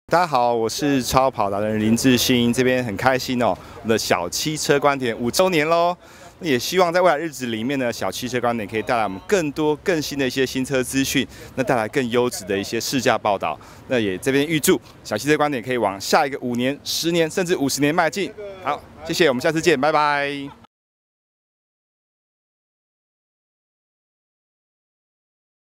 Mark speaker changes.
Speaker 1: 大家好，我是超跑达人林志兴，这边很开心哦，我们的小汽车观点5周年喽。也希望在未来日子里面呢，小汽车观点可以带来我们更多更新的一些新车资讯，那带来更优质的一些试驾报道。那也这边预祝小汽车观点可以往下一个5年、10年甚至50年迈进。好，谢谢，我们下次见，拜拜。